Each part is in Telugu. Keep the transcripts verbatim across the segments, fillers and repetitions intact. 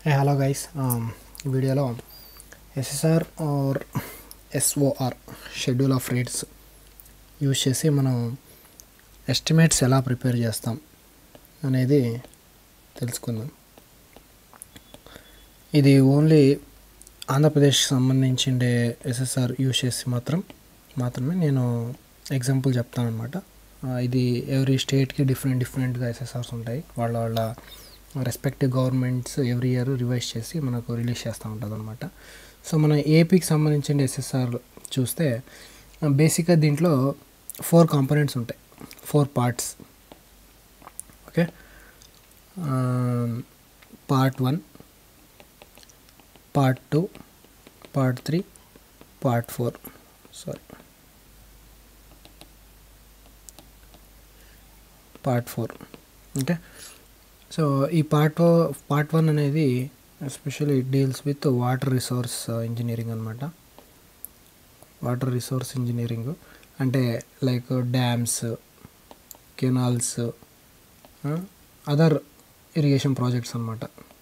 Hey, hello guys. Um, ఈ వీడియోలో SSR or SOR schedule of rates use చేసి మనం ఎస్టిమేట్స్ ఎలా ప్రిపేర్ చేస్తాం అనేది తెలుసుకుందాం. ఇది ఓన్లీ ఆంధ్రప్రదేశ్కి సంబంధించిండే ఎస్ఎస్ఆర్ యూజ్ చేసి మాత్రం మాత్రమే నేను ఎగ్జాంపుల్ చెప్తాను అనమాట. ఇది ఎవ్రీ స్టేట్కి డిఫరెంట్ డిఫరెంట్గా ఎస్ఎస్ఆర్స్ ఉంటాయి. వాళ్ళ వాళ్ళ respective governments every year revise చేసి మనకు రిలీజ్ చేస్తూ ఉంటుంది అనమాట. సో మన ఏపీకి సంబంధించిన ఎస్ఎస్ఆర్ చూస్తే బేసిక్గా దీంట్లో ఫోర్ కాంపోనెంట్స్ ఉంటాయి, four parts. Okay, part one, part two, part three, part four sorry part four okay. So ఈ పార్ట్ పార్ట్ వన్ అనేది especially deals with water resource engineering అనమాట. వాటర్ రిసోర్స్ ఇంజనీరింగ్ అంటే like dams, canals, other irrigation projects అనమాట.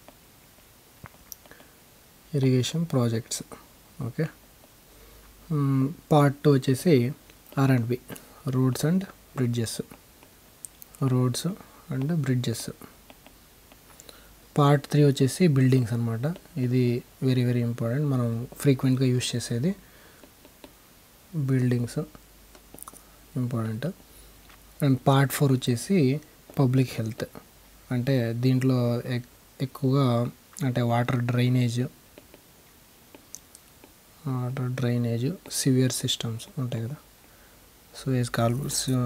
Irrigation projects okay. Part two వచ్చేసి R and B, roads and bridges roads and bridges. Part three వచ్చేసి బిల్డింగ్స్ అనమాట. ఇది వెరీ వెరీ ఇంపార్టెంట్, మనం ఫ్రీక్వెంట్గా యూజ్ చేసేది buildings important. And part four వచ్చేసి పబ్లిక్ హెల్త్, అంటే దీంట్లో ఎక్కువగా అంటే water drainage water drainage sewer systems ఉంటాయి కదా, సివేజ్ కాల్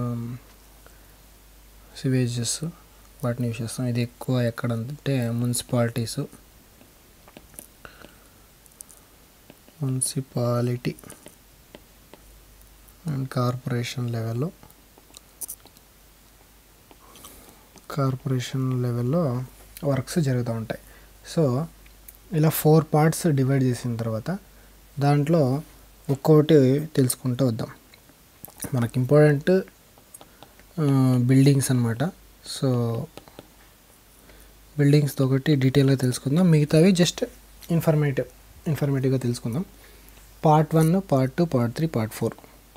సివేజెస్, వాటిని యూజ్ చేస్తాం. ఇది ఎక్కువ ఎక్కడంటే మున్సిపాలిటీస్ మున్సిపాలిటీ అండ్ కార్పొరేషన్ లెవెల్లో కార్పొరేషన్ లెవెల్లో వర్క్స్ జరుగుతూ ఉంటాయి. సో ఇలా ఫోర్ పార్ట్స్ డివైడ్ చేసిన తర్వాత దాంట్లో ఒక్కొక్కటి తెలుసుకుంటూ వద్దాం. మనకి ఇంపార్టెంట్ బిల్డింగ్స్ అనమాట. సో బిల్డింగ్స్తో ఒకటి డీటెయిల్గా తెలుసుకుందాం, మిగతావి జస్ట్ ఇన్ఫర్మేటివ్ ఇన్ఫర్మేటివ్గా తెలుసుకుందాం. Part one, part two, part three, part four.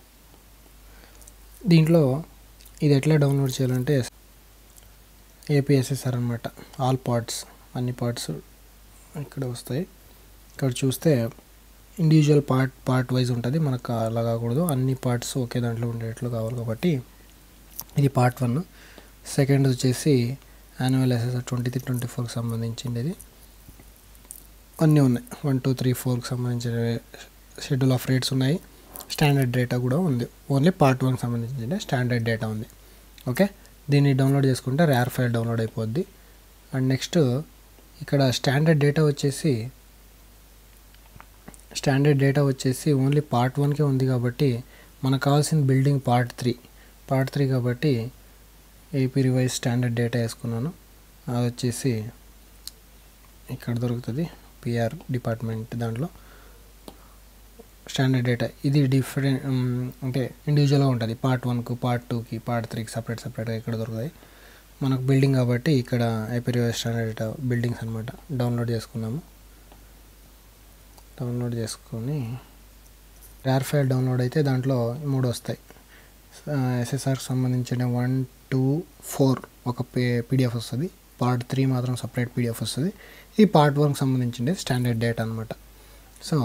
దీంట్లో ఇది ఎట్లా డౌన్లోడ్ చేయాలంటే ఏపీఎస్ఎస్ఆర్ అనమాట. ఆల్ పార్ట్స్, అన్ని పార్ట్స్ ఇక్కడ వస్తాయి. ఇక్కడ చూస్తే ఇండివిజువల్ పార్ట్ పార్ట్ వైజ్ ఉంటుంది. మనకు అలా కాకూడదు, అన్ని పార్ట్స్ ఒకే దాంట్లో ఉండేట్లు కావాలి కాబట్టి ఇది పార్ట్ వన్. సెకండ్ వచ్చేసి annual SSR twenty three twenty ఫోర్కి సంబంధించింది. అన్నీ ఉన్నాయి, వన్ టూ త్రీ ఫోర్కి సంబంధించిన షెడ్యూల్ ఆఫ్ రేట్స్ ఉన్నాయి. స్టాండర్డ్ డేటా కూడా ఉంది. ఓన్లీ పార్ట్ వన్కి సంబంధించిన స్టాండర్డ్ డేటా ఉంది. ఓకే, దీన్ని డౌన్లోడ్ చేసుకుంటే ర్యార్ ఫైల్ డౌన్లోడ్ అయిపోద్ది. అండ్ నెక్స్ట్ ఇక్కడ స్టాండర్డ్ డేటా వచ్చేసి స్టాండర్డ్ డేటా వచ్చేసి ఓన్లీ పార్ట్ వన్కే ఉంది కాబట్టి మనకు కావాల్సిన building part three part three కాబట్టి ఏపీ రివైజ్ స్టాండర్డ్ డేటా వేసుకున్నాను. అది వచ్చేసి ఇక్కడ దొరుకుతుంది, పిఆర్ డిపార్ట్మెంట్ దాంట్లో స్టాండర్డ్ డేటా. ఇది డిఫరెంట్ అంటే ఇండివిజువల్గా ఉంటుంది. పార్ట్ వన్కు, పార్ట్ టూకి, పార్ట్ త్రీకి సపరేట్ సపరేట్గా ఇక్కడ దొరుకుతాయి. మనకు బిల్డింగ్ కాబట్టి ఇక్కడ AP revise standard data buildings అనమాట. డౌన్లోడ్ చేసుకున్నాము. డౌన్లోడ్ చేసుకొని ర్యార్ ఫైల్ డౌన్లోడ్ అయితే దాంట్లో మూడు వస్తాయి. ఎస్ఎస్ఆర్కి సంబంధించిన వన్ టూ ఫోర్ ఒక పే పీడిఎఫ్ వస్తుంది. పార్ట్ త్రీ మాత్రం సపరేట్ పీడిఎఫ్ వస్తుంది. ఈ పార్ట్ వన్కి సంబంధించిన స్టాండర్డ్ డేటా అనమాట. సో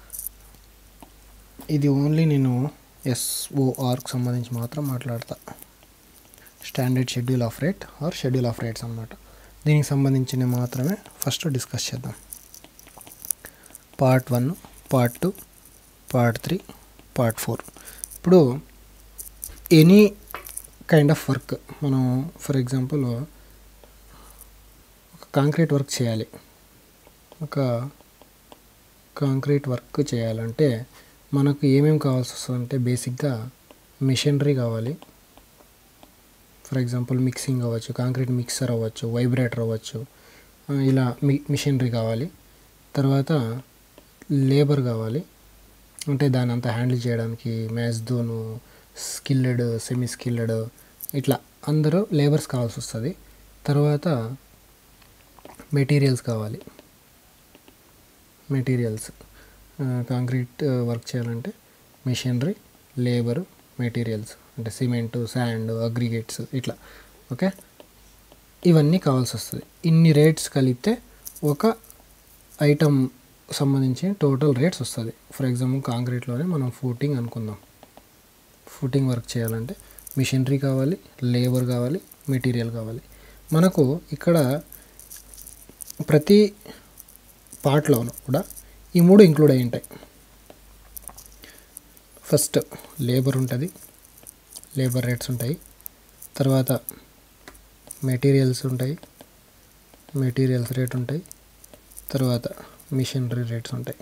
ఇది ఓన్లీ నేను ఎస్ఓఆర్కి సంబంధించి మాత్రం మాట్లాడతా. Standard schedule of rate or schedule of rates అనమాట. దీనికి సంబంధించిన మాత్రమే ఫస్ట్ డిస్కస్ చేద్దాం. Part one, part two, part three, part four. ఇప్పుడు ఎనీ కైండ్ ఆఫ్ వర్క్, మనం ఫర్ ఎగ్జాంపుల్ ఒక కాంక్రీట్ వర్క్ చేయాలి. ఒక కాంక్రీట్ వర్క్ చేయాలంటే మనకు ఏమేమి కావాల్సి వస్తుందంటే బేసిక్గా మిషనరీ కావాలి. ఫర్ ఎగ్జాంపుల్ మిక్సింగ్ అవ్వచ్చు, కాంక్రీట్ మిక్సర్ అవ్వచ్చు, వైబ్రేటర్ అవ్వచ్చు, ఇలా మి మిషనరీ కావాలి. తర్వాత లేబర్ కావాలి, అంటే దాని అంతా హ్యాండిల్ చేయడానికి మ్యాజ్దోను, స్కిల్డ్, సెమీ స్కిల్డ్, ఇట్లా అందరూ లేబర్స్ కావాల్సి వస్తుంది. తర్వాత మెటీరియల్స్ కావాలి. మెటీరియల్స్, కాంక్రీట్ వర్క్ చేయాలంటే మిషనరీ, లేబరు, మెటీరియల్స్ అంటే సిమెంటు, శాండ్, అగ్రిగేట్స్ ఇట్లా. ఓకే, ఇవన్నీ కావాల్సి వస్తుంది. ఇన్ని రేట్స్ కలిపితే ఒక ఐటమ్ సంబంధించి టోటల్ రేట్స్ వస్తుంది. ఫర్ ఎగ్జాంపుల్ కాంక్రీట్లోనే మనం ఫూటింగ్ అనుకుందాం. ఫూటింగ్ వర్క్ చేయాలంటే మిషనరీ కావాలి, లేబర్ కావాలి, మెటీరియల్ కావాలి. మనకు ఇక్కడ ప్రతి పార్ట్లోనూ కూడా ఈ మూడు ఇంక్లూడ్ అయి ఉంటాయి. ఫస్ట్ లేబర్ ఉంటుంది, లేబర్ రేట్స్ ఉంటాయి. తర్వాత మెటీరియల్స్ ఉంటాయి, మెటీరియల్స్ రేట్ ఉంటాయి. తర్వాత మిషనరీ రేట్స్ ఉంటాయి,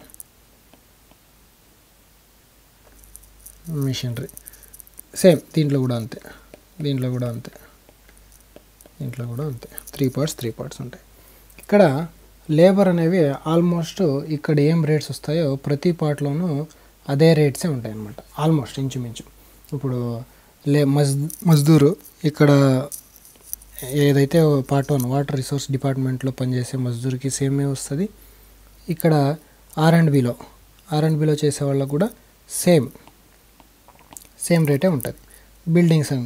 మిషనరీ. సేమ్ దీంట్లో కూడా అంతే, దీంట్లో కూడా అంతే, దీంట్లో కూడా అంతే. త్రీ పార్ట్స్ త్రీ పార్ట్స్ ఉంటాయి. ఇక్కడ లేబర్ అనేవి ఆల్మోస్ట్ ఇక్కడ ఏం రేట్స్ వస్తాయో ప్రతి పార్ట్లోనూ అదే రేట్సే ఉంటాయి అన్నమాట, ఆల్మోస్ట్ ఇంచుమించు. ఇప్పుడు లే మజ్ మజ్దూరు ఇక్కడ ఏదైతే పార్ట్ వన్ వాటర్ రిసోర్స్ డిపార్ట్మెంట్లో పనిచేసే మజ్దూర్కి సేమే వస్తుంది. ఇక్కడ ఆర్ అండ్ బిలో ఆర్ అండ్ బిలో చేసే వాళ్ళకు కూడా సేమ్ సేమ్ రేటే ఉంటుంది. బిల్డింగ్స్ అండ్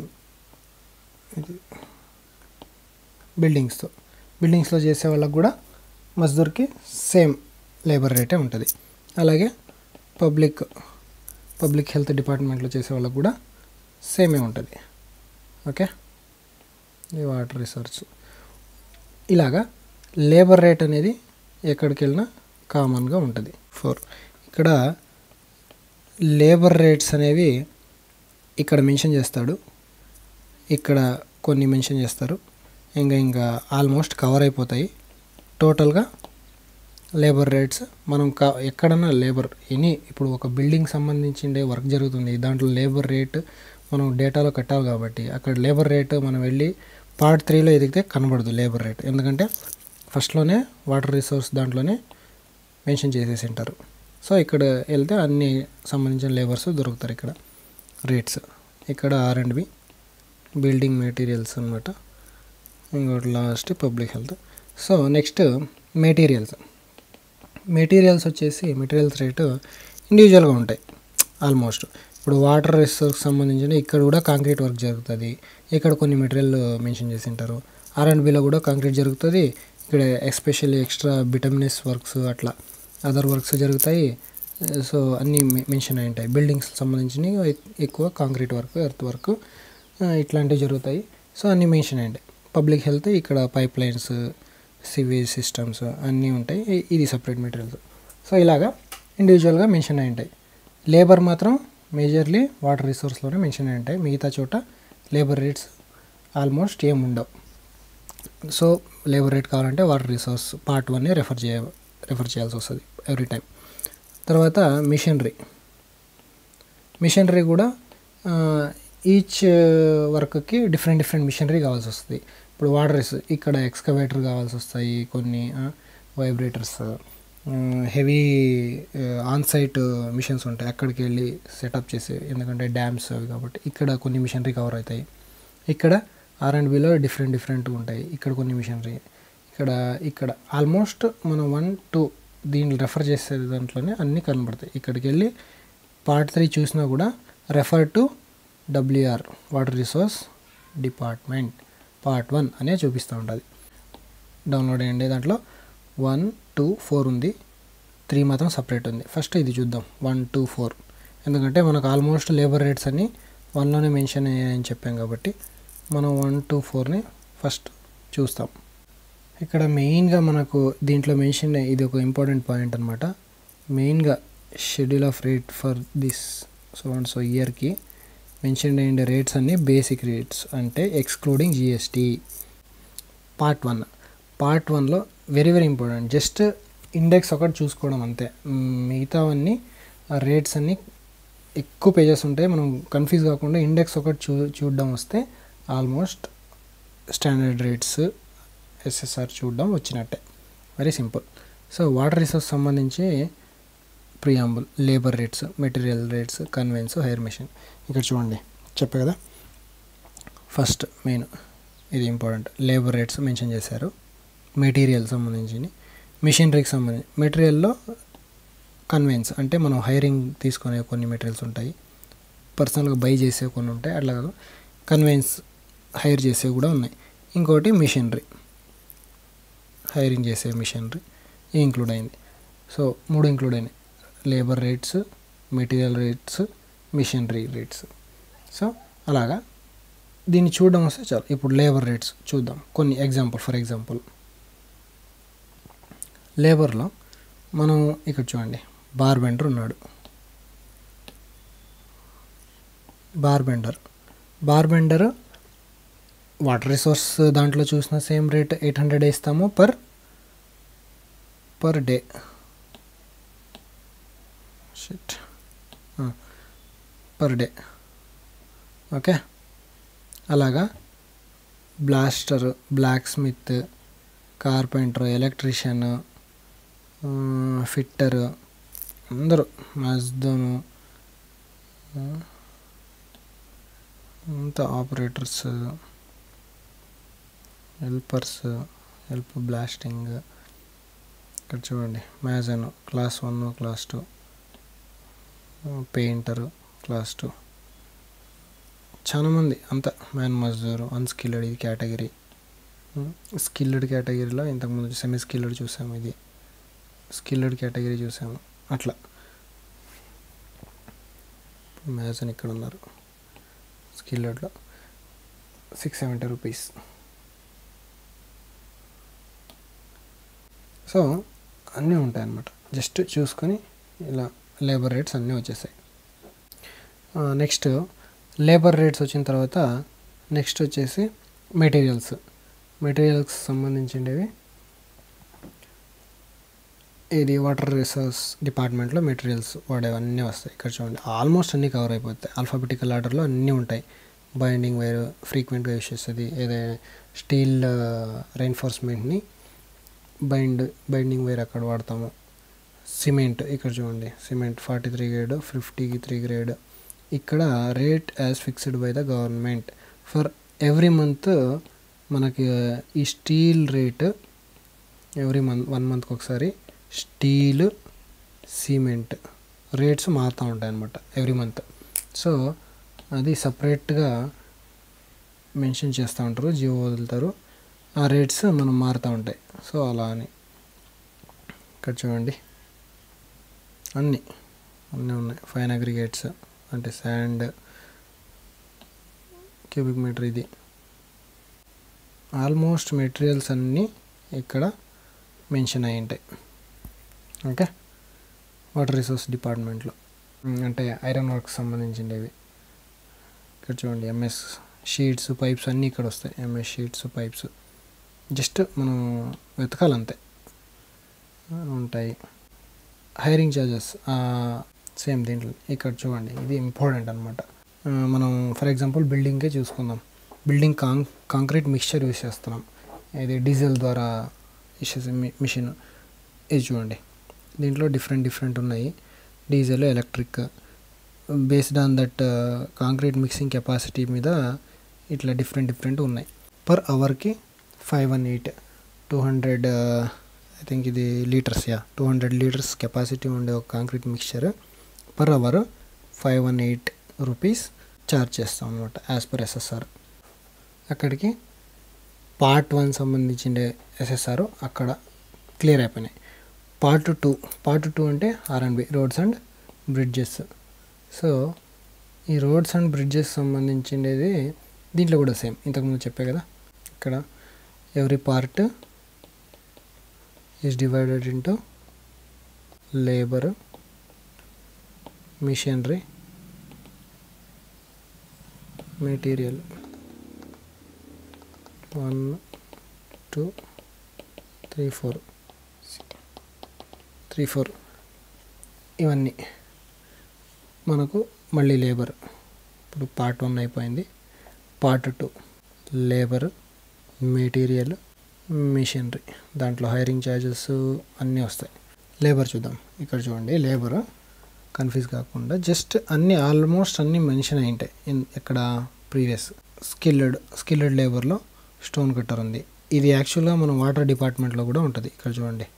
బిల్డింగ్స్తో బిల్డింగ్స్లో చేసే వాళ్ళకు కూడా మజ్దూర్కి సేమ్ లేబర్ రేటే ఉంటుంది. అలాగే పబ్లిక్ పబ్లిక్ హెల్త్ డిపార్ట్మెంట్లో చేసే వాళ్ళకు కూడా సేమే ఉంటుంది. ఓకే, ఈ వాటర్ రిసోర్స్ ఇలాగా లేబర్ రేట్ అనేది ఎక్కడికి వెళ్ళినా కామన్గా ఉంటుంది. ఫోర్ ఇక్కడ లేబర్ రేట్స్ అనేవి ఇక్కడ మెన్షన్ చేస్తాడు, ఇక్కడ కొన్ని మెన్షన్ చేస్తారు, ఇంకా ఇంకా ఆల్మోస్ట్ కవర్ అయిపోతాయి. టోటల్గా లేబర్ రేట్స్ మనం కా ఎక్కడన్నా లేబర్ ఎనీ ఇప్పుడు ఒక బిల్డింగ్ సంబంధించి వర్క్ జరుగుతుంది, దాంట్లో లేబర్ రేట్ మనం డేటాలో కట్టాలి కాబట్టి అక్కడ లేబర్ రేట్ మనం వెళ్ళి పార్ట్ త్రీలో ఎదిగితే కనబడదు లేబర్ రేట్, ఎందుకంటే ఫస్ట్లోనే వాటర్ రిసోర్స్ దాంట్లోనే మెన్షన్ చేసేసి ఉంటారు. సో ఇక్కడ వెళ్తే అన్ని సంబంధించిన లేబర్స్ దొరుకుతారు. ఇక్కడ రేట్స్, ఇక్కడ R and B, building materials అనమాట. ఇంకోటి last public health. So next materials. Materials వచ్చేసి మెటీరియల్స్ రేటు ఇండివిజువల్గా ఉంటాయి ఆల్మోస్ట్. ఇప్పుడు వాటర్ రిసోర్స్ సంబంధించిన ఇక్కడ కూడా కాంక్రీట్ వర్క్ జరుగుతుంది, ఇక్కడ కొన్ని మెటీరియల్ మెన్షన్ చేసి ఉంటారు. ఆర్ అండ్ బిలో కూడా కాంక్రీట్ జరుగుతుంది, ఇక్కడ ఎస్పెషల్లీ ఎక్స్ట్రా బిటమినస్ వర్క్స్ అట్లా అదర్ వర్క్స్ జరుగుతాయి. సో అన్నీ మెన్షన్ అయి ఉంటాయి. బిల్డింగ్స్ సంబంధించినవి ఎక్కువ కాంక్రీట్ వర్క్, ఎర్త్ వర్క్ ఇట్లాంటివి జరుగుతాయి. సో అన్నీ మెన్షన్ అయ్యాయి. పబ్లిక్ హెల్త్ ఇక్కడ పైప్ లైన్స్, సివేజ్ సిస్టమ్స్ అన్నీ ఉంటాయి, ఇది సపరేట్ మెటీరియల్స్. సో ఇలాగా ఇండివిజువల్గా మెన్షన్ అయి ఉంటాయి. లేబర్ మాత్రం మేజర్లీ వాటర్ రిసోర్స్లోనే మెన్షన్ అయి ఉంటాయి, మిగతా చోట లేబర్ రేట్స్ ఆల్మోస్ట్ ఏం ఉండవు. సో లేబర్ రేట్ కావాలంటే వాటర్ రిసోర్స్ పార్ట్ వన్నే రెఫర్ చేయ రెఫర్ చేయాల్సి వస్తుంది ఎవ్రీ టైం. తర్వాత మిషనరీ. మిషనరీ కూడా ఈచ్ వర్క్కి డిఫరెంట్ డిఫరెంట్ మిషనరీ కావాల్సి వస్తుంది. ఇప్పుడు వాటర్ ఇక్కడ ఎక్స్కవేటర్ కావాల్సి వస్తాయి, కొన్ని వైబ్రేటర్స్, హెవీ ఆన్సైట్ మిషన్స్ ఉంటాయి అక్కడికి వెళ్ళి సెటప్ చేసి, ఎందుకంటే డ్యామ్స్ అవి కాబట్టి ఇక్కడ కొన్ని మిషనరీ కవర్ అవుతాయి. ఇక్కడ ఆర్ అండ్ బిలో డిఫరెంట్ డిఫరెంట్ ఉంటాయి, ఇక్కడ కొన్ని మిషనరీ, ఇక్కడ ఇక్కడ ఆల్మోస్ట్ మనం వన్ టూ దీన్ని రెఫర్ చేసే దాంట్లోనే అన్నీ కనబడతాయి. ఇక్కడికి వెళ్ళి పార్ట్ త్రీ చూసినా కూడా refer to WR water resource department part one అనే చూపిస్తూ ఉంటుంది. డౌన్లోడ్ అయ్యండి, దాంట్లో వన్ టూ ఫోర్ ఉంది, త్రీ మాత్రం సపరేట్ ఉంది. ఫస్ట్ ఇది చూద్దాం, వన్ టూ ఫోర్, ఎందుకంటే మనకు ఆల్మోస్ట్ లేబర్ రేట్స్ అన్నీ వన్లోనే మెన్షన్ అయ్యాయని చెప్పాం కాబట్టి మనం వన్ టూ ఫోర్ని ఫస్ట్ చూస్తాం. ఇక్కడ మెయిన్గా మనకు దీంట్లో మెన్షన్ ఇది ఒక ఇంపార్టెంట్ పాయింట్ అనమాట. మెయిన్గా schedule of rate for this so and so ఇయర్కి మెన్షన్ అయిన రేట్స్ అన్నీ బేసిక్ రేట్స్, అంటే excluding GST. Part one part వన్లో very very important, just index ఒకటి చూసుకోవడం అంతే, మిగతావన్నీ రేట్స్ అన్నీ ఎక్కువ పేజెస్ ఉంటాయి. మనం కన్ఫ్యూజ్ కాకుండా ఇండెక్స్ ఒకటి చూ చూడడం వస్తే ఆల్మోస్ట్ స్టాండర్డ్ రేట్స్ ఎస్ఎస్ఆర్ చూడడం వచ్చినట్టే, very simple. So water resource సంబంధించి preamble, labour rates, material rates, conveyance, hire machine. ఇక్కడ చూడండి చెప్పే కదా, ఫస్ట్ మెయిన్ ఇది ఇంపార్టెంట్, లేబర్ రేట్స్ మెన్షన్ చేశారు. మెటీరియల్ సంబంధించి, మిషనరీకి సంబంధించి మెటీరియల్లో కన్వెన్స్ అంటే మనం హైరింగ్ తీసుకునే కొన్ని మెటీరియల్స్ ఉంటాయి, పర్సనల్గా బై చేసే కొన్ని ఉంటాయి, అట్లా కన్వెన్స్ హైర్ చేసేవి కూడా ఉన్నాయి. ఇంకోటి మిషనరీ, హైరింగ్ చేసే మిషనరీ ఇంక్లూడ్ అయింది. సో మూడు ఇంక్లూడ్ అయినాయి, labour rates, material rates, machinery rates. So అలాగా దీన్ని చూడడం వస్తే చాలు. ఇప్పుడు లేబర్ రేట్స్ చూద్దాం కొన్ని ఎగ్జాంపుల్. ఫర్ ఎగ్జాంపుల్ లేబర్లో మనం ఇక్కడ చూడండి, బార్బెండర్ ఉన్నాడు. బార్బెండర్ బార్బెండర్ వాటర్ రిసోర్స్ దాంట్లో చూసిన సేమ్ రేట్ ఎయిట్ హండ్రెడ్ ఇస్తాము per per day. Shift per day. Okay, అలాగా blaster, blacksmith, carpenter, electrician, fitter, అందరూ మజ్దూను అంతా, ఆపరేటర్స్, హెల్పర్స్, హెల్ప్ బ్లాస్టింగ్. ఇక్కడ చూడండి mason class one, class two, painter class two, చాలామంది అంతా మ్యాన్ మజ్దూరు, అన్స్కిల్డ్ ఇది కేటగిరీ. స్కిల్డ్ కేటగిరీలో ఇంతకుముందు సెమీ స్కిల్డ్ చూసాము, ఇది స్కిల్డ్ కేటగిరీ చూసాము. అట్లా మ్యాజన్ ఇక్కడ ఉన్నారు స్కిల్డ్లో సిక్స్ సెవెంటీ రూపీస్. సో అన్నీ ఉంటాయన్నమాట, జస్ట్ చూసుకొని ఇలా లేబర్ రేట్స్ అన్నీ వచ్చేసాయి. నెక్స్ట్ లేబర్ రేట్స్ వచ్చిన తర్వాత నెక్స్ట్ వచ్చేసి మెటీరియల్స్. మెటీరియల్స్ సంబంధించినవి ఇది వాటర్ రిసోర్స్ డిపార్ట్మెంట్లో మెటీరియల్స్ వాడేవన్నీ వస్తాయి. ఇక్కడ చూడండి ఆల్మోస్ట్ అన్నీ కవర్ అయిపోతాయి, ఆల్ఫాబెటికల్ ఆర్డర్లో అన్నీ ఉంటాయి. బైండింగ్ వైర్ ఫ్రీక్వెంట్గా యూస్ చేస్తుంది, ఏదైనా స్టీల్ రెయిన్ఫోర్స్మెంట్ని బైండ్ బైండింగ్ వైర్ అక్కడ వాడతాము. సిమెంట్ ఇక్కడ చూడండి, సిమెంట్ ఫార్టీ త్రీ గ్రేడ్, ఫిఫ్టీకి త్రీ గ్రేడ్. ఇక్కడ rate as fixed by the government for every month. మనకి ఈ steel rate every month one మంత్కి ఒకసారి స్టీల్, సిమెంట్ రేట్స్ మారుతూ ఉంటాయి అన్నమాట ఎవ్రీ మంత్. సో అది సపరేట్గా మెన్షన్ చేస్తూ ఉంటారు, జియో వదులుతారు, ఆ రేట్స్ మనం మారుతూ ఉంటాయి. సో అలా అని ఇక్కడ చూడండి అన్నీ అన్నీ ఉన్నాయి. ఫైన్ అగ్రిగేట్స్ అంటే శాండ్, క్యూబిక్ మీటర్, ఇది ఆల్మోస్ట్ మెటీరియల్స్ అన్నీ ఇక్కడ మెన్షన్ అయి ఉంటాయి. ఓకే, వాటర్ రిసోర్స్ డిపార్ట్మెంట్లో అంటే ఐరన్ వర్క్ సంబంధించినవి. ఇక్కడ చూడండి ఎంఎస్ షీట్స్, పైప్స్ అన్నీ ఇక్కడ వస్తాయి. ఎంఎస్ షీట్స్, పైప్స్ జస్ట్ మనం వెతకాలంతే ఉంటాయి. హైరింగ్ ఛార్జెస్ సేమ్ దీంట్లో ఇక్కడ చూడండి, ఇది ఇంపార్టెంట్ అనమాట. మనం ఫర్ ఎగ్జాంపుల్ బిల్డింగ్కే చూసుకుందాం. బిల్డింగ్ కాం కాంక్రీట్ మిక్స్చర్ యూస్ చేస్తున్నాం, ఇది డీజిల్ ద్వారా యూస్ చేసే మిషన్. ఇది చూడండి దీంట్లో డిఫరెంట్ డిఫరెంట్ ఉన్నాయి, diesel, electric. Based on that concrete mixing capacity మీద ఇట్లా డిఫరెంట్ డిఫరెంట్ ఉన్నాయి. పర్ అవర్కి five one eight two hundred I think ఇది litres, yeah two hundred litres capacity ఉండే ఒక concrete mixture per hour five one eight rupees charge చేస్తాం అనమాట యాజ్ పర్ ఎస్ఎస్ఆర్. అక్కడికి పార్ట్ వన్ సంబంధించిన ఎస్ఎస్ఆర్ అక్కడ క్లియర్ అయిపోయినాయి. పార్ట్ టూ పార్ట్ టూ అంటే R and B, roads and bridges. So ఈ రోడ్స్ అండ్ బ్రిడ్జెస్ సంబంధించినది దీంట్లో కూడా సేమ్, ఇంతకుముందు చెప్పే కదా. ఇక్కడ every part is divided into labour, machinery, material. One two three four three four ఇవన్నీ మనకు మళ్ళీ లేబర్. ఇప్పుడు పార్ట్ వన్ అయిపోయింది, part two labour, material, machinery. దాంట్లో హైరింగ్ ఛార్జెస్ అన్నీ వస్తాయి. లేబర్ చూద్దాం. ఇక్కడ చూడండి లేబర్, కన్ఫ్యూజ్ కాకుండా జస్ట్ అన్నీ ఆల్మోస్ట్ అన్నీ మెన్షన్ అయి ఉంటాయి. ఇక్కడ ప్రీవియస్ స్కిల్డ్ స్కిల్డ్ లేబర్లో స్టోన్ కట్టర్ ఉంది. ఇది యాక్చువల్గా మన వాటర్ డిపార్ట్మెంట్లో కూడా ఉంటుంది. ఇక్కడ చూడండి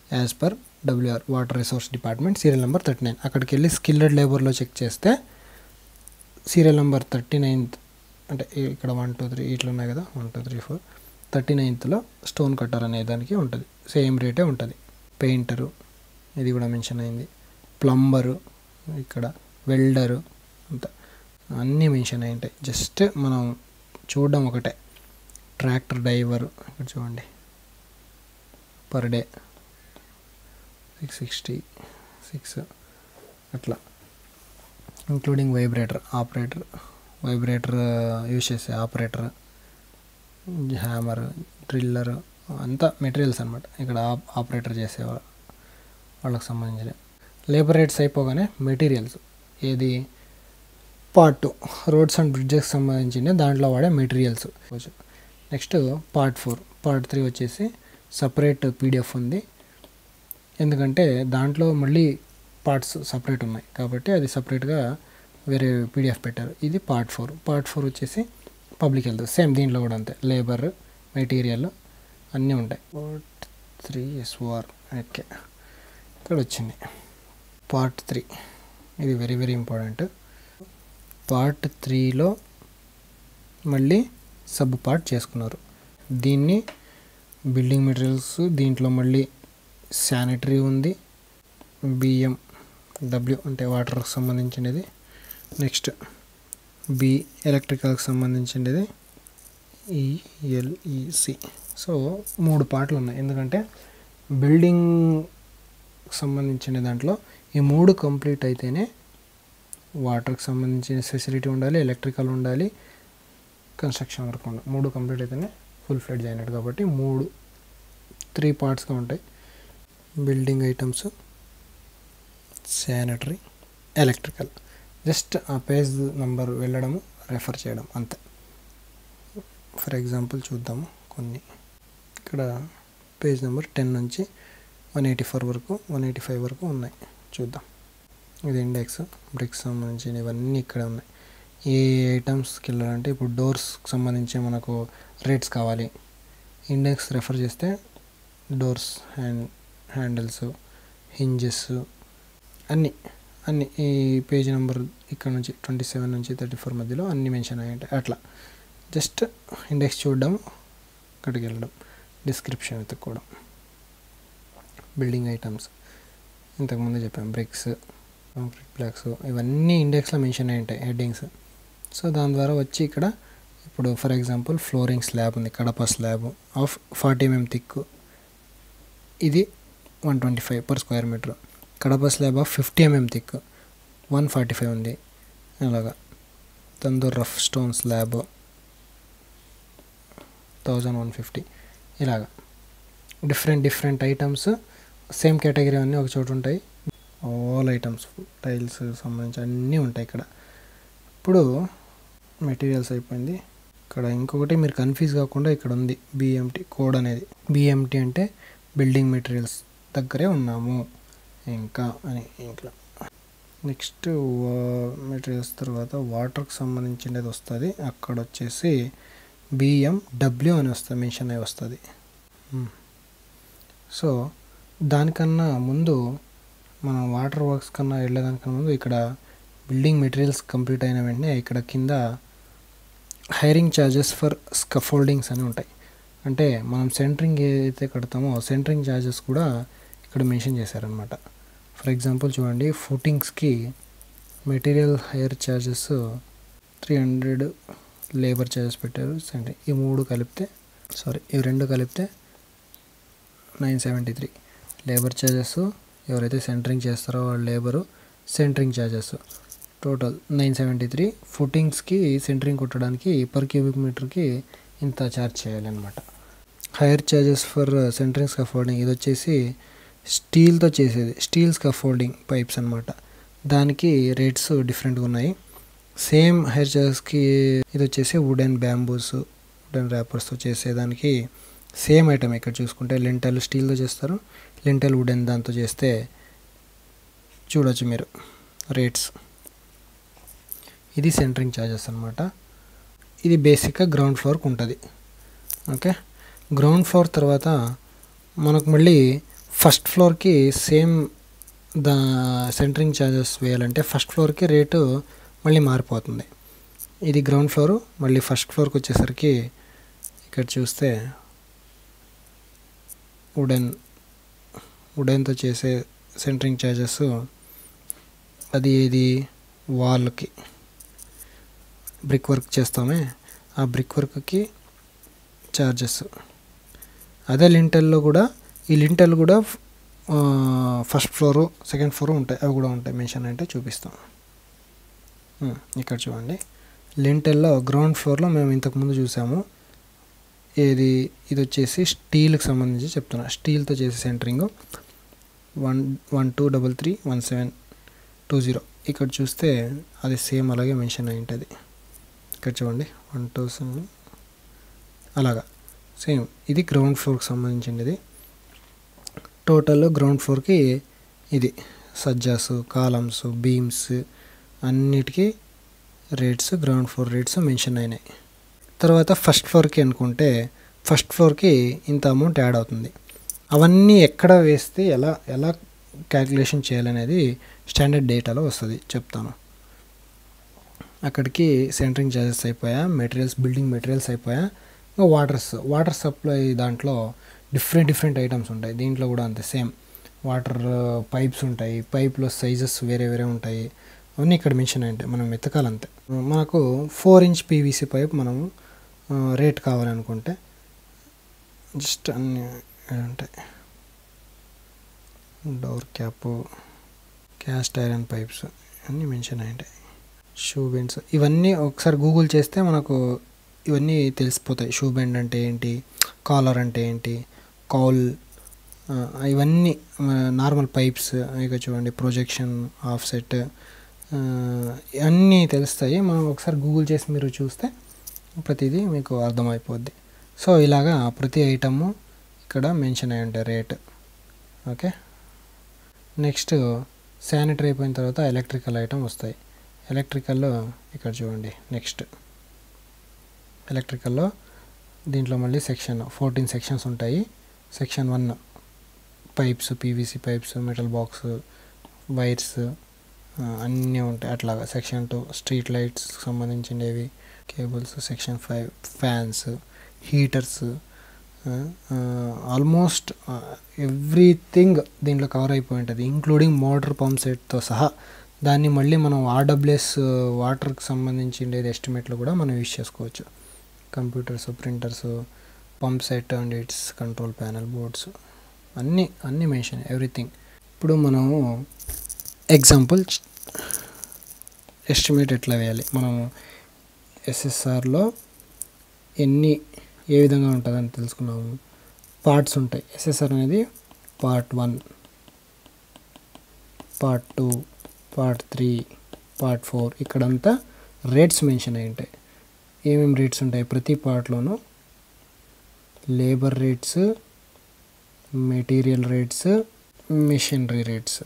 as per WR water resource department serial number thirty nine అక్కడికి వెళ్ళి స్కిల్డ్ లేబర్లో చెక్ చేస్తే సీరియల్ నెంబర్ థర్టీ నైన్త్ అంటే ఇక్కడ వన్ టూ త్రీ ఇట్లా ఉన్నాయి కదా one two three four thirty నైన్త్లో స్టోన్ కట్టర్ అనే దానికి ఉంటుంది, సేమ్ రేటే ఉంటుంది. పెయింటరు ఇది కూడా మెన్షన్ అయింది, ప్లంబరు ఇక్కడ వెల్డరు అంతా అన్నీ మెన్షన్ అయి ఉంటాయి. జస్ట్ మనం చూడడం ఒకటే. ట్రాక్టర్ డ్రైవరు ఇక్కడ చూడండి per day six sixty six అట్లా, including vibrator operator vibrator use చేసే ఆపరేటర్, హ్యామర్, డ్రిల్లర్ అంతా మెటీరియల్స్ అనమాట. ఇక్కడ ఆపరేటర్ చేసే వాళ్ళకి సంబంధించిన లేబర్ రేట్స్ అయిపోగానే మెటీరియల్స్ ఏది పార్ట్ టూ రోడ్స్ అండ్ బ్రిడ్జెస్కి సంబంధించిన దాంట్లో వాడే materials. Next part four part three వచ్చేసి సపరేట్ పీడిఎఫ్ ఉంది, ఎందుకంటే దాంట్లో మళ్ళీ పార్ట్స్ సపరేట్ ఉన్నాయి కాబట్టి అది సపరేట్గా వేరే పీడిఎఫ్ పెట్టారు. ఇది పార్ట్ ఫోర్. పార్ట్ ఫోర్ వచ్చేసి పబ్లిక్ హెల్త్, సేమ్ దీంట్లో కూడా అంతే, లేబర్ మెటీరియల్ అన్నీ ఉంటాయి. పార్ట్ త్రీ ఎస్ఓఆర్ ఓకే ఇక్కడ వచ్చింది. పార్ట్ త్రీ ఇది వెరీ వెరీ ఇంపార్టెంట్. పార్ట్ త్రీలో మళ్ళీ సబ్ పార్ట్ చేసుకున్నారు. దీన్ని బిల్డింగ్ మెటీరియల్స్, దీంట్లో మళ్ళీ శానిటరీ ఉంది, బిఎం డబ్ల్యూ అంటే వాటర్కి సంబంధించినది, నెక్స్ట్ బి ఎలక్ట్రికల్కి సంబంధించినది, ఈఎల్ఈసి. సో మూడు పార్ట్లు ఉన్నాయి, ఎందుకంటే బిల్డింగ్ సంబంధించిన దాంట్లో ఈ మూడు కంప్లీట్ అయితేనే వాటర్కి సంబంధించిన ఫెసిలిటీ ఉండాలి, ఎలక్ట్రికల్ ఉండాలి, కన్స్ట్రక్షన్ వర్క్ ఉండాలి. మూడు కంప్లీట్ అయితేనే ఫుల్ ఫ్లెడ్జ్ అయినట్టు. కాబట్టి మూడు త్రీ పార్ట్స్గా ఉంటాయి. Building items, sanitary, electrical. Just ఆ పేజ్ నెంబర్ వెళ్ళడము రెఫర్ చేయడం అంతే. ఫర్ ఎగ్జాంపుల్ చూద్దాము కొన్ని. ఇక్కడ పేజ్ నెంబర్ టెన్ నుంచి వన్ ఎయిటీ ఫోర్ వరకు వన్ ఎయిటీ ఫైవ్ వరకు ఉన్నాయి, చూద్దాం. ఇది ఇండెక్స్, బ్రిక్స్ సంబంధించిన ఇవన్నీ ఇక్కడ ఉన్నాయి. ఏ ఐటమ్స్కి వెళ్ళాలంటే ఇప్పుడు డోర్స్కి సంబంధించి మనకు రేట్స్ కావాలి, ఇండెక్స్ రెఫర్ చేస్తే డోర్స్, హ్యాండ్ హ్యాండిల్స్, హింజెస్ అన్నీ అన్నీ ఈ పేజ్ నెంబర్ ఇక్కడ నుంచి ట్వంటీ సెవెన్ నుంచి థర్టీ ఫోర్ మధ్యలో అన్నీ మెన్షన్ అయ్యి ఉంటాయి. అట్లా జస్ట్ ఇండెక్స్ చూడడం, అక్కడికి వెళ్ళడం, డిస్క్రిప్షన్ వెతుక్కోవడం. బిల్డింగ్ ఐటమ్స్ ఇంతకుముందు చెప్పాం, బ్రిక్స్, కాంక్రీట్ బ్లాక్స్ ఇవన్నీ ఇండెక్స్లో మెన్షన్ అయ్యి ఉంటాయి హెడ్డింగ్స్. సో దాని ద్వారా వచ్చి ఇక్కడ ఇప్పుడు ఫర్ ఎగ్జాంపుల్ ఫ్లోరింగ్ స్లాబ్ ఉంది, Kadapa slab of forty mm thick, ఇది one twenty five per square metre. Kadapa slab of fifty mm thick one forty five ఉంది. అలాగా Tandur rough stone slab thousand one fifty. ఇలాగా different different items same category అన్నీ ఒక చోటు ఉంటాయి. ఆల్ ఐటమ్స్ టైల్స్ సంబంధించి అన్నీ ఉంటాయి ఇక్కడ. ఇప్పుడు మెటీరియల్స్ అయిపోయింది. ఇక్కడ ఇంకొకటి మీరు కన్ఫ్యూజ్ కాకుండా ఇక్కడ ఉంది బిఎంటీ కోడ్ అనేది. బిఎంటీ అంటే బిల్డింగ్ మెటీరియల్స్ దగ్గరే ఉన్నాము ఇంకా అని. ఇంట్లో నెక్స్ట్ మెటీరియల్స్ తర్వాత వాటర్కి సంబంధించినది వస్తుంది. అక్కడ వచ్చేసి బిఎండబ్ల్యూ అని వస్తుంది, మెన్షన్ అయి వస్తుంది. సో దానికన్నా ముందు మనం వాటర్ వర్క్స్ కన్నా వెళ్ళేదానికన్నా ముందు ఇక్కడ బిల్డింగ్ మెటీరియల్స్ కంప్లీట్ అయిన వెంటనే ఇక్కడ కింద హైరింగ్ ఛార్జెస్ ఫర్ స్కఫోల్డింగ్స్ అని ఉంటాయి. అంటే మనం సెంటరింగ్ ఏదైతే కడతామో సెంటరింగ్ ఛార్జెస్ కూడా ఇక్కడ మెన్షన్ చేశారనమాట. ఫర్ ఎగ్జాంపుల్ చూడండి, ఫుటింగ్స్కి material hire charges three hundred, labour charges పెట్టారు. సెంటరింగ్ ఈ మూడు కలిపితే సారీ ఇవి రెండు కలిపితే nine seventy three labour charges, ఎవరైతే సెంటరింగ్ చేస్తారో వాళ్ళ labour, centering charges total nine seventy three. ఫుటింగ్స్కి సెంటరింగ్ కొట్టడానికి పర్ క్యూబిక్ మీటర్కి ఇంత ఛార్జ్ చేయాలన్నమాట. Hire charges for centering scaffolding, ఇది వచ్చేసి స్టీల్తో చేసేది, స్టీల్ స్కఫోల్డింగ్ పైప్స్ అనమాట. దానికి రేట్స్ డిఫరెంట్గా ఉన్నాయి. సేమ్ హైయర్ ఛార్జెస్కి ఇది వచ్చేసి వుడెన్ బ్యాంబూస్, వుడెన్ ర్యాపర్స్తో చేసేదానికి సేమ్ ఐటమ్. ఇక్కడ చూసుకుంటే లింటెల్ స్టీల్తో చేస్తారు, లింటెల్ వుడెన్ దాంతో చేస్తే చూడొచ్చు మీరు రేట్స్. ఇది సెంటరింగ్ ఛార్జెస్ అనమాట. ఇది బేసిక్గా గ్రౌండ్ ఫ్లోర్కి ఉంటుంది. ఓకే, గ్రౌండ్ ఫ్లోర్ తర్వాత మనకు మళ్ళీ ఫస్ట్ ఫ్లోర్కి సేమ్ దా సెంటరింగ్ ఛార్జెస్ వేయాలంటే ఫస్ట్ ఫ్లోర్కి రేటు మళ్ళీ మారిపోతుంది. ఇది గ్రౌండ్ ఫ్లోరు, మళ్ళీ ఫస్ట్ ఫ్లోర్కి వచ్చేసరికి ఇక్కడ చూస్తే వుడెన్ వుడెన్తో చేసే సెంటరింగ్ ఛార్జెస్ అది ఏది వాల్కి బ్రిక్ వర్క్ చేస్తామే ఆ బ్రిక్ వర్క్కి ఛార్జెస్. అదే లింటెల్లో కూడా ఈ లింటెల్ కూడా ఫస్ట్ ఫ్లోరు సెకండ్ ఫ్లోరు ఉంటాయి, అవి కూడా ఉంటాయి మెన్షన్ అంటే చూపిస్తాం. ఇక్కడ చూడండి లింటెల్లో గ్రౌండ్ ఫ్లోర్లో మేము ఇంతకుముందు చూసాము. ఏది ఇది వచ్చేసి స్టీల్కి సంబంధించి చెప్తున్నా, స్టీల్తో చేసే centering one one two double three one seven two zero. ఇక్కడ చూస్తే అది సేమ్ అలాగే మెన్షన్ అయి ఉంటుంది. ఇక్కడ చూడండి వన్ టూ సెవెన్ అలాగా సేమ్. ఇది గ్రౌండ్ ఫ్లోర్కి సంబంధించింది. టోటల్ గ్రౌండ్ ఫ్లోర్కి ఇది సజ్జాస్, కాలమ్స్, బీమ్స్ అన్నిటికీ rates ground floor rates mention అయినాయి. తర్వాత ఫస్ట్ ఫ్లోర్కి అనుకుంటే ఫస్ట్ ఫ్లోర్కి ఇంత అమౌంట్ యాడ్ అవుతుంది. అవన్నీ ఎక్కడ వేస్తే ఎలా ఎలా క్యాలిక్యులేషన్ చేయాలనేది స్టాండర్డ్ డేటాలో వస్తుంది, చెప్తాను. అక్కడికి సెంటరింగ్ ఛార్జెస్ అయిపోయా, మెటీరియల్స్ బిల్డింగ్ మెటీరియల్స్ అయిపోయా, ఇంకా వాటర్స్ వాటర్ సప్లై దాంట్లో డిఫరెంట్ డిఫరెంట్ ఐటమ్స్ ఉంటాయి. దీంట్లో కూడా అంతే సేమ్ వాటర్ పైప్స్ ఉంటాయి, పైప్లో సైజెస్ వేరే వేరే ఉంటాయి, అవన్నీ ఇక్కడ మెన్షన్ అయి ఉంటాయి. మనం వెతకాలంతే. మనకు ఫోర్ ఇంచ్ పీవీసీ పైప్ మనం రేట్ కావాలనుకుంటే జస్ట్ అన్నీ ఉంటాయి. Door cap, cast iron pipes అన్నీ మెన్షన్ అయి ఉంటాయి. షూ బెండ్స్ ఇవన్నీ ఒకసారి గూగుల్ చేస్తే మనకు ఇవన్నీ తెలిసిపోతాయి. షూ బెండ్ అంటే ఏంటి, కాలర్ అంటే ఏంటి, కౌల్, ఇవన్నీ నార్మల్ పైప్స్. ఇక చూడండి ప్రొజెక్షన్, ఆఫ్సెట్ అన్నీ తెలుస్తాయి. మనం ఒకసారి గూగుల్ చేసి మీరు చూస్తే ప్రతిదీ మీకు అర్థమైపోద్ది. సో ఇలాగా ప్రతి ఐటము ఇక్కడ మెన్షన్ అయి ఉంటాయి రేట్. ఓకే, నెక్స్ట్ శానిటరీ అయిపోయిన తర్వాత ఎలక్ట్రికల్ ఐటమ్ వస్తాయి. ఎలక్ట్రికల్లో ఇక్కడ చూడండి నెక్స్ట్ ఎలక్ట్రికల్లో దీంట్లో మళ్ళీ సెక్షన్ ఫోర్టీన్ సెక్షన్స్ ఉంటాయి. Section one pipes, PVC pipes, metal box, wires అన్నీ ఉంటాయి. అట్లాగా సెక్షన్ టూ స్ట్రీట్ లైట్స్ సంబంధించినవి, cables. Section five fans, heaters, almost everything దీంట్లో కవర్ అయిపోయి ఉంటుంది, ఇంక్లూడింగ్ మోటార్ పంప్ సెట్తో సహా. దాన్ని మళ్ళీ మనం ఆర్డబ్ల్యూఎస్ వాటర్కి సంబంధించినది ఎస్టిమేట్లో కూడా మనం యూజ్ చేసుకోవచ్చు. Computers, printers, pump set and its control panel, boards అన్నీ అన్నీ మెన్షన్ ఎవ్రీథింగ్. ఇప్పుడు మనము ఎగ్జాంపుల్ ఎస్టిమేట్ ఎట్లా వేయాలి, మనము ఎస్ఎస్ఆర్లో ఎన్ని ఏ విధంగా ఉంటుందని తెలుసుకున్నాము. పార్ట్స్ ఉంటాయి. ఎస్ఎస్ఆర్ అనేది part one, part two, part three, part four. ఇక్కడంతా రేట్స్ మెన్షన్ అయి ఉంటాయి. ఏమేమి రేట్స్ ఉంటాయి ప్రతి పార్ట్లోనూ? Labour rates, material rates, machinery rates.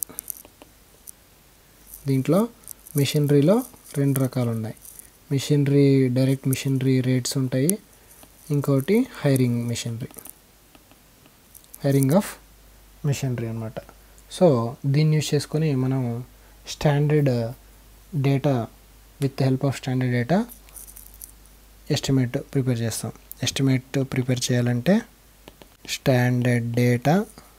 దీంట్లో మిషనరీలో రెండు రకాలు ఉన్నాయి. మిషనరీ డైరెక్ట్ మిషనరీ రేట్స్ ఉంటాయి, ఇంకోటి hiring machinery, hiring of machinery అనమాట. సో దీన్ని యూజ్ చేసుకొని మనం standard data with help of standard data estimate prepare చేస్తాం. ఎస్టిమేట్ ప్రిపేర్ చేయాలంటే standard data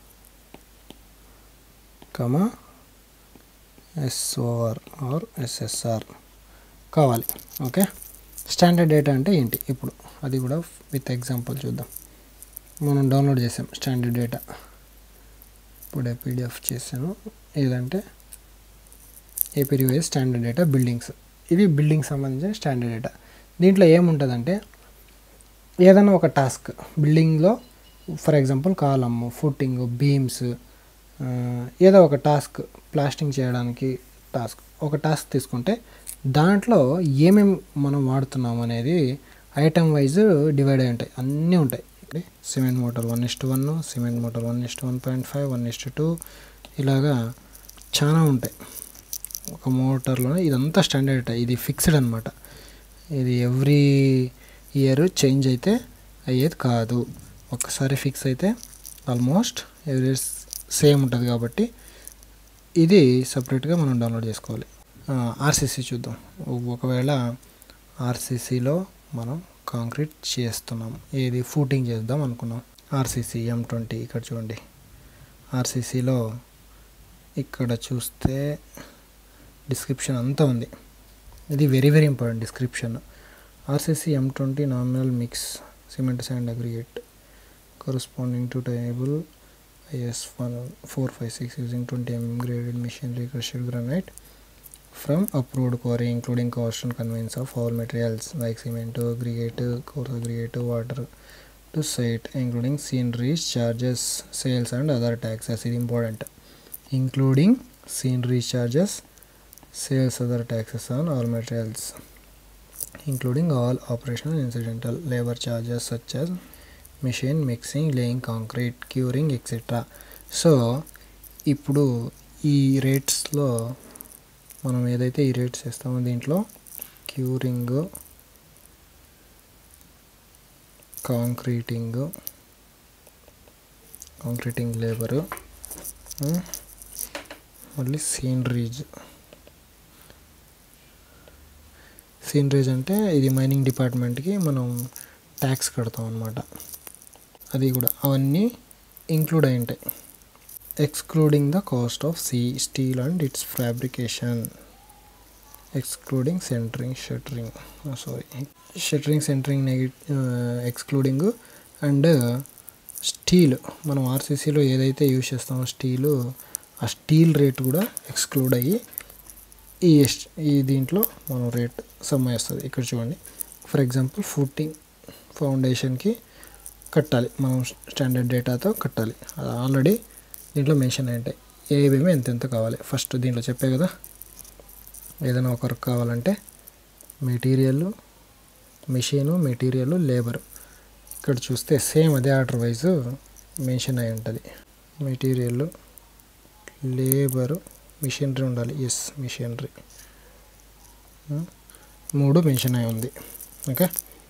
comma SOR or SSR కావాలి. ఓకే, స్టాండర్డ్ డేటా అంటే ఏంటి ఇప్పుడు అది కూడా విత్ ఎగ్జాంపుల్ చూద్దాం. మనం డౌన్లోడ్ చేసాం స్టాండర్డ్ డేటా, ఇప్పుడే పీడిఎఫ్ చేసాను. ఏదంటే ఏపీరివైజ్ స్టాండర్డ్ డేటా బిల్డింగ్స్. ఇది బిల్డింగ్ సంబంధించిన స్టాండర్డ్ డేటా. దీంట్లో ఏముంటుందంటే ఏదైనా ఒక టాస్క్ బిల్డింగ్లో, for example column, footing, beams, ఏదో ఒక టాస్క్ ప్లాస్టింగ్ చేయడానికి టాస్క్ ఒక టాస్క్ తీసుకుంటే దాంట్లో ఏమేమి మనం వాడుతున్నాం అనేది ఐటమ్ వైజ్ డివైడ్ అయి ఉంటాయి, అన్నీ ఉంటాయి. Cement mortar one is to one, cement mortar one is to one point five, one is to two, ఇలాగా చాలా ఉంటాయి ఒక మోటార్లో. ఇదంతా స్టాండర్డ్ డేటా, ఇది ఫిక్స్డ్ అనమాట. ఇది ఎవ్రీ ఇయర్ చేంజ్ అయితే అయ్యేది కాదు. ఒక్కసారి ఫిక్స్ అయితే ఆల్మోస్ట్ ఎవ్రీ సేమ్ ఉంటుంది కాబట్టి ఇది సపరేట్గా మనం డౌన్లోడ్ చేసుకోవాలి. ఆర్సీసీ చూద్దాం. ఒకవేళ ఆర్సీసీలో మనం కాంక్రీట్ చేస్తున్నాం, ఏది ఫూటింగ్ చేద్దాం అనుకున్నాం, ఆర్సీసీ ఎం ట్వంటీ ఇక్కడ చూడండి. ఆర్సీసీలో ఇక్కడ చూస్తే డిస్క్రిప్షన్ అంతా ఉంది. ఇది very very important description. RCC M twenty nominal mix cement sand aggregate corresponding to table I S one four five six using twenty millimeter graded machinery crushed granite from approved quarry including cost and conveyance of all materials like cement, aggregate, coarse aggregate, water to site including sceneries, charges, sales and other taxes. It is important. Including sceneries, charges, sales, other taxes on all materials, including all operational incidental labor charges such as machine mixing, laying concrete, curing etcetera. So ఇప్పుడు ఈ రేట్స్లో మనం ఏదైతే ఈ రేట్స్ ఇస్తామో దీంట్లో క్యూరింగ్, కాంక్రీటింగ్, కాంక్రీటింగ్ లేబరు, మళ్ళీ సీనరీజ్. సీనరీజ్ అంటే ఇది మైనింగ్ డిపార్ట్మెంట్కి మనం ట్యాక్స్ కడతాం అన్నమాట. అది కూడా అవన్నీ ఇంక్లూడ్ అయి ఉంటాయి. Excluding the cost of C steel and its fabrication, excluding centering, shuttering sorry shuttering centering నెగి ఎక్స్క్లూడింగ్ అండ్ స్టీల్ మనం ఆర్సీసీలో ఏదైతే యూజ్ చేస్తామో స్టీలు, ఆ స్టీల్ రేట్ కూడా ఎక్స్క్లూడ్ అయ్యి ఈ ఈ దీంట్లో మనం రేట్ సమ్ వేస్తుంది. ఇక్కడ చూడండి, ఫర్ ఎగ్జాంపుల్ ఫుటింగ్ ఫౌండేషన్కి కట్టాలి, మనం స్టాండర్డ్ డేటాతో కట్టాలి. అది ఆల్రెడీ దీంట్లో మెన్షన్ అయి ఉంటాయి ఏవేమో ఎంత ఎంత కావాలి. ఫస్ట్ దీంట్లో చెప్పే కదా, ఏదైనా ఒక వర్క్ కావాలంటే మెటీరియల్, మెషిను, మెటీరియల్, లేబర్. ఇక్కడ చూస్తే సేమ్ అదే ఆర్డర్ వైజ్ మెన్షన్ అయి ఉంటుంది. మెటీరియల్, లేబరు, మిషనరీ ఉండాలి. ఎస్ మిషనరీ మూడు మెన్షన్ అయి ఉంది. ఓకే,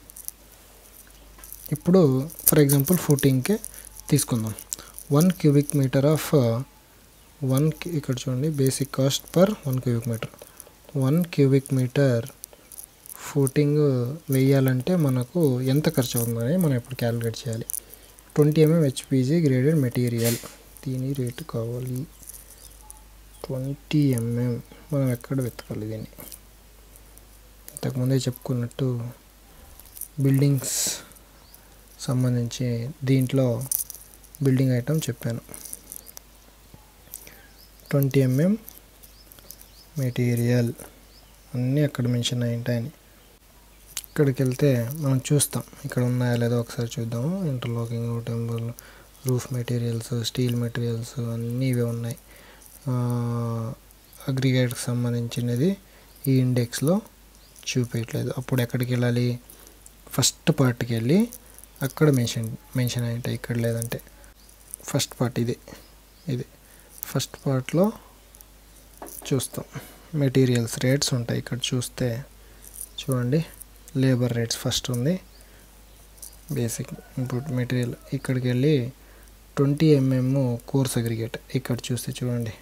ఇప్పుడు ఫర్ ఎగ్జాంపుల్ ఫుటింగ్కే తీసుకుందాం. One cubic metre of one ఇక్కడ చూడండి basic cost per one cubic metre. One cubic metre footing వేయాలంటే మనకు ఎంత ఖర్చు అవుతుందని మనం ఇప్పుడు క్యాలిక్యులేట్ చేయాలి. Twenty mm HPG graded material, దీని రేటు కావాలి ట్వంటీ ఎంఎం. మనం ఎక్కడ వెతకాలి దీన్ని? ఇంతకుముందే చెప్పుకున్నట్టు బిల్డింగ్స్ సంబంధించి దీంట్లో బిల్డింగ్ ఐటమ్ చెప్పాను. ట్వంటీ ఎంఎం మెటీరియల్ అన్నీ అక్కడ మెన్షన్ అయి ఉంటాయని. ఇక్కడికి వెళ్తే మనం చూస్తాం ఇక్కడ ఉన్నాయా లేదో ఒకసారి చూద్దాము. Interlocking, timber, roof materials, steel materials అన్నీ ఇవే ఉన్నాయి. అగ్రిగేట్కి సంబంధించినది ఈ ఇండెక్స్లో చూపించట్లేదు. అప్పుడు ఎక్కడికి వెళ్ళాలి? ఫస్ట్ పార్ట్కి వెళ్ళి అక్కడ మెన్షన్ మెన్షన్ అయి ఉంటాయి. ఇక్కడ లేదంటే ఫస్ట్ పార్ట్ ఇది ఇది ఫస్ట్ పార్ట్లో చూస్తాం. మెటీరియల్స్ రేట్స్ ఉంటాయి. ఇక్కడ చూస్తే చూడండి లేబర్ రేట్స్ ఫస్ట్ ఉంది, బేసిక్ ఇన్పుట్ మెటీరియల్. ఇక్కడికి వెళ్ళి ట్వంటీ ఎంఎం కోర్స్ అగ్రిగేట్ ఇక్కడ చూస్తే చూడండి.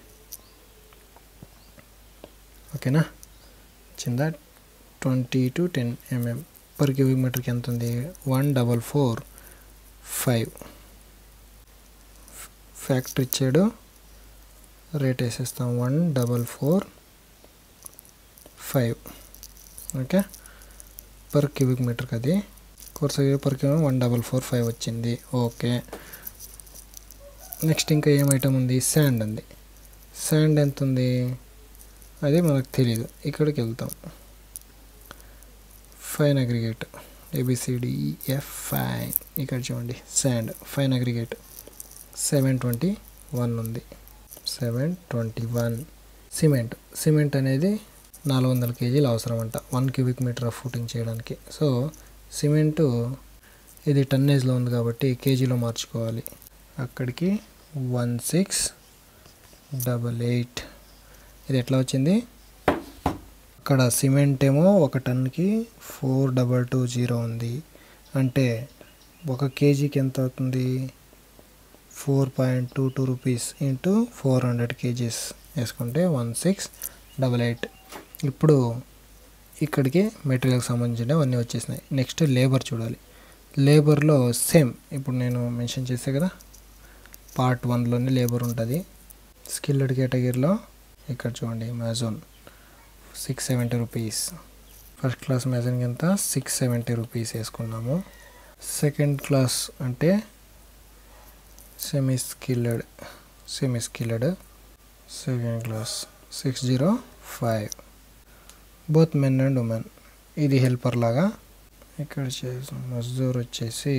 ఓకేనా, వచ్చిందా? Twenty to ten mm per cubic మీటర్కి ఎంత ఉంది? One double four five. Factory ఇచ్చాడు, రేట్ వేసేస్తాం one double four five. Okay, per cubic మీటర్కి అది course per cubic one double four five వచ్చింది. ఓకే, నెక్స్ట్ ఇంకా ఏం ఐటమ్ ఉంది? శాండ్ ఉంది. శాండ్ ఎంత ఉంది అది మనకు తెలియదు. ఇక్కడికి వెళ్తాం, ఫైన్ అగ్రిగేట్ ఏబిసిడిఎఫ్ ఫైన్. ఇక్కడ చూడండి sand fine aggregate seven twenty one ఉంది, seven twenty one. Cement cement అనేది నాలుగు వందల కేజీలు అవసరం అంట one cubic metre of footing చేయడానికి. సో సిమెంటు ఇది టన్నేజ్లో ఉంది కాబట్టి కేజీలో మార్చుకోవాలి. అక్కడికి వన్ సిక్స్ డబల్ ఎయిట్. ఇది ఎట్లా వచ్చింది? అక్కడ సిమెంట్ ఏమో ఒక టన్కి ఫోర్ డబల్ టూ జీరో ఉంది, అంటే ఒక కేజీకి ఎంత అవుతుంది? Four point two two rupees into four hundred kgs వేసుకుంటే వన్ సిక్స్ డబల్ ఎయిట్. ఇప్పుడు ఇక్కడికి మెటీరియల్కి సంబంధించినవి అన్నీ వచ్చేసినాయి. నెక్స్ట్ లేబర్ చూడాలి. లేబర్లో సేమ్ ఇప్పుడు నేను మెన్షన్ చేసే కదా, పార్ట్ వన్లోనే లేబర్ ఉంటుంది. స్కిల్డ్ కేటగిరీలో ఇక్కడ చూడండి mason six seventy rupees. First class మ్యాజన్కి ఎంత సిక్స్ సెవెంటీ రూపీస్ వేసుకున్నాము. సెకండ్ క్లాస్ అంటే semi skilled semi skilled second class six zero five both men and women. ఇది హెల్పర్ లాగా. ఇక్కడ చేసి మజ్దూర్ వచ్చేసి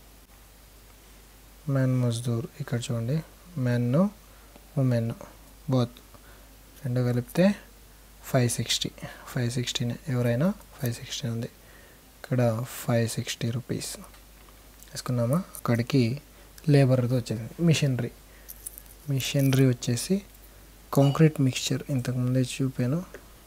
మెన్ మజ్దూర్ ఇక్కడ చూడండి మెన్ ఉమెన్ బోత్ రెండు కలిపితే ఫైవ్ సిక్స్టీ ఫైవ్ సిక్స్టీనే ఎవరైనా ఫైవ్ సిక్స్టీ ఉంది. ఇక్కడ ఫైవ్ సిక్స్టీ రూపీస్ వేసుకున్నామా. అక్కడికి లేబర్తో వచ్చేసి మిషనరీ మిషనరీ వచ్చేసి కాంక్రీట్ మిక్స్చర్ ఇంతకుముందే చూపాను.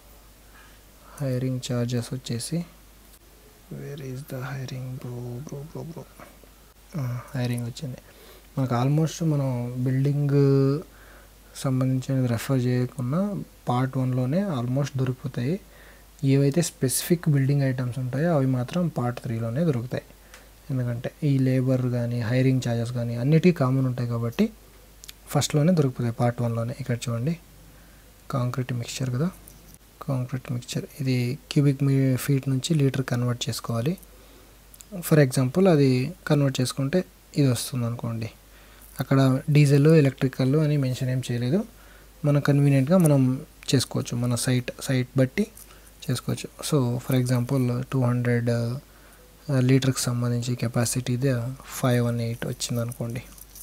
హైరింగ్ ఛార్జెస్ వచ్చేసి where is the hiring bro bro bro bro hiring వచ్చింది మనకు. ఆల్మోస్ట్ మనం బిల్డింగ్ సంబంధించినది రెఫర్ చేయకుండా పార్ట్ వన్లోనే ఆల్మోస్ట్ దొరికిపోతాయి. ఏవైతే స్పెసిఫిక్ బిల్డింగ్ ఐటమ్స్ ఉంటాయో అవి మాత్రం పార్ట్ త్రీలోనే దొరుకుతాయి. ఎందుకంటే ఈ లేబర్ కానీ హైరింగ్ ఛార్జెస్ కానీ అన్నిటికీ కామన్ ఉంటాయి కాబట్టి ఫస్ట్లోనే దొరికిపోతాయి పార్ట్ వన్లోనే. ఇక్కడ చూడండి కాంక్రీట్ మిక్స్చర్ కదా, కాంక్రీట్ మిక్స్చర్ ఇది క్యూబిక్ మీ ఫీట్ నుంచి లీటర్ కన్వర్ట్ చేసుకోవాలి. ఫర్ ఎగ్జాంపుల్ అది కన్వర్ట్ చేసుకుంటే ఇది వస్తుంది అనుకోండి. అక్కడ డీజిల్ ఎలక్ట్రికల్ అని మెన్షన్ ఏం చేయలేదు. మన కన్వీనియంట్గా మనం చేసుకోవచ్చు, మన సైట్ సైట్ బట్టి చేసుకోవచ్చు. So for example two hundred లీటర్కి సంబంధించి కెపాసిటీది ఫైవ్ వన్ ఎయిట్ వచ్చింది అనుకోండి.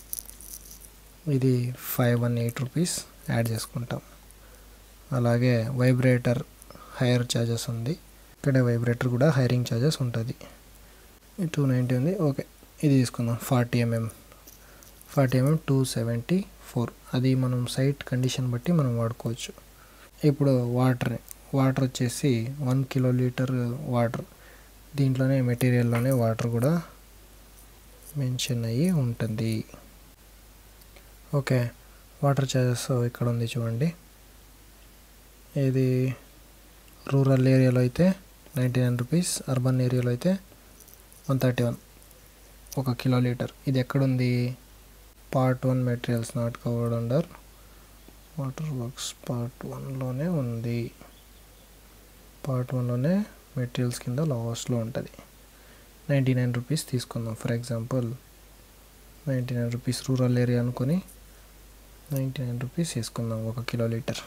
ఇది five one eight rupees add చేసుకుంటాం. అలాగే వైబ్రేటర్ హైర్ ఛార్జెస్ ఉంది. ఇక్కడ వైబ్రేటర్ కూడా హైరింగ్ ఛార్జెస్ ఉంటుంది. టూ నైంటీ ఉంది. ఓకే ఇది తీసుకుందాం forty mm forty mm two seventy four. అది మనం సైట్ కండిషన్ బట్టి మనం వాడుకోవచ్చు. ఇప్పుడు వాటర్ వాటర్ వచ్చేసి వన్ కిలో లీటర్ వాటర్. దీంట్లోనే మెటీరియల్లోనే వాటర్ కూడా మెన్షన్ అయ్యి ఉంటుంది. ఓకే వాటర్ ఛార్జెస్ ఇక్కడ ఉంది చూడండి. ఇది రూరల్ ఏరియాలో అయితే ninety nine rupees, urban area అయితే వన్ థర్టీ వన్ ఒక కిలో లీటర్. ఇది ఎక్కడుంది? Part one materials not covered under water works part వన్లోనే ఉంది. పార్ట్ వన్లోనే మెటీరియల్స్ కింద లాస్ట్లో ఉంటుంది. నైంటీ నైన్ రూపీస్ తీసుకుందాం. For example ninety nine rupees rural area అనుకొని నైంటీ నైన్ రూపీస్ వేసుకుందాం ఒక kilo litre.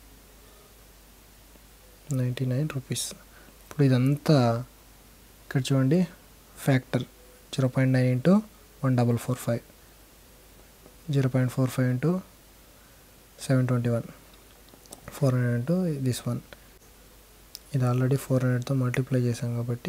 Ninety nine rupees. ఇప్పుడు ఇదంతా ఇక్కడ చూడండి factor zero point nine into one double four five zero point four five into seven twenty one four hundred into this one. ఇది ఆల్రెడీ ఫోర్ హండ్రెడ్తో మల్టిప్లై చేసాం కాబట్టి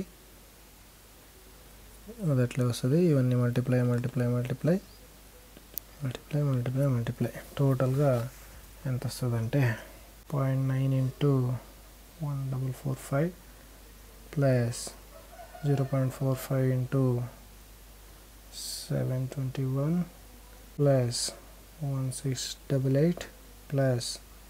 అది అట్లే వస్తుంది. ఇవన్నీ multiply multiply multiply multiply multiply multiply టోటల్గా ఎంత వస్తుంది అంటే point nine into one double four five plus zero point four five into seven twenty one plus one six double eight plus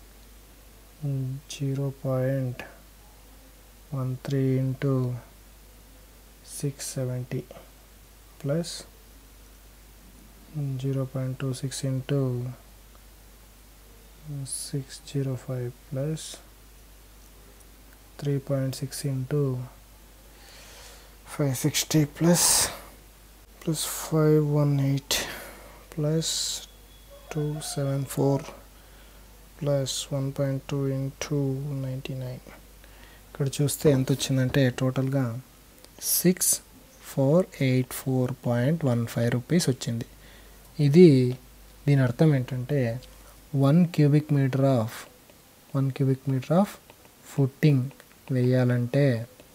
zero point one three into six seventy plus zero point two six into six zero five plus three point six into five sixty plus plus five one eight plus two seven four plus one point two into ninety nine. ఇక్కడ చూస్తే ఎంత వచ్చిందంటే టోటల్గా six four eight four point one five rupees వచ్చింది. ఇది దీని అర్థం ఏంటంటే one cubic metre of one cubic metre of footing వేయాలంటే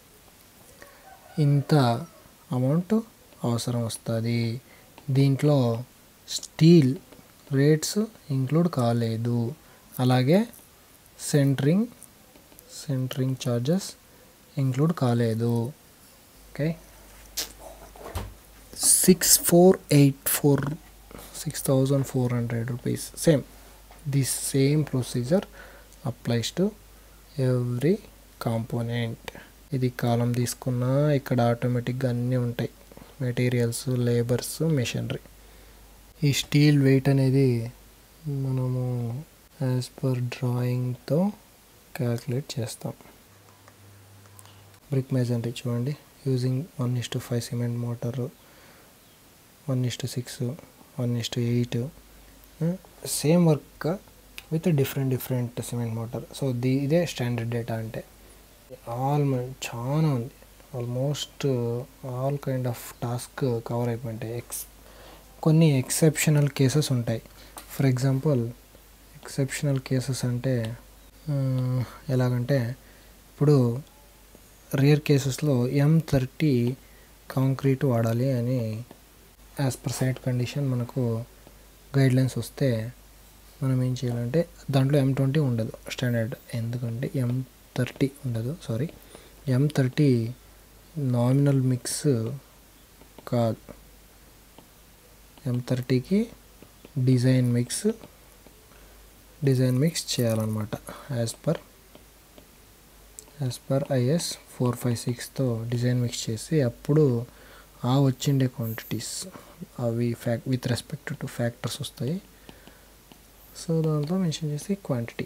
ఇంత అమౌంట్ అవసరం వస్తుంది. దీంట్లో స్టీల్ రేట్స్ ఇంక్లూడ్ కాలేదు. అలాగే సెంటరింగ్ సెంటరింగ్ ఛార్జెస్ ఇంక్లూడ్ కాలేదు. Okay six four eight four six thousand four hundred rupees. Same this same procedure applies to every component. ఇది కాలం తీసుకున్నా ఇక్కడ ఆటోమేటిక్గా అన్నీ ఉంటాయి, మెటీరియల్స్, లేబర్స్, మెషినరీ. ఈ స్టీల్ వెయిట్ అనేది మనము యాజ్ పర్ డ్రాయింగ్తో క్యాల్కులేట్ చేస్తాం. బ్రిక్ మెజర్మెంట్ చూడండి, using one is to five cement mortar, one is to six, one is to eight, same work with different different cement mortar. So the ఇదే స్టాండర్డ్ డేటా అంటే. ఆల్ చాలా ఉంది, almost all kind of task cover అయిపోయింటాయి. ఎక్స్ కొన్ని ఎక్సెప్షనల్ కేసెస్ ఉంటాయి. ఫర్ ఎగ్జాంపుల్ ఎక్సెప్షనల్ కేసెస్ అంటే ఎలాగంటే, ఇప్పుడు రేర్ కేసెస్లో ఎం థర్టీ కాంక్రీట్ వాడాలి అని యాజ్ పర్ సైట్ కండిషన్ మనకు గైడ్లైన్స్ వస్తే మనం ఏం చేయాలంటే, దాంట్లో ఎం ట్వంటీ ఉండదు స్టాండర్డ్, ఎందుకంటే ఎం థర్టీ ఉండదు sorry M thirty nominal mix కాదు, ఎం థర్టీకి డిజైన్ మిక్స్ డిజైన్ మిక్స్ చేయాలన్నమాట. As per as per IS four five సిక్స్తో డిజైన్ మిక్స్ చేసి అప్పుడు ఆ వచ్చిండే క్వాంటిటీస్ అవి ఫ్యాక్ విత్ రెస్పెక్ట్ టు ఫ్యాక్టర్స్ వస్తాయి. సో దాంట్లో మెన్షన్ చేసి క్వాంటిటీ.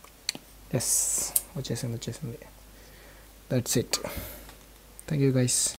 ఎస్ వచ్చేసింది వచ్చేసింది that's it. Thank you guys.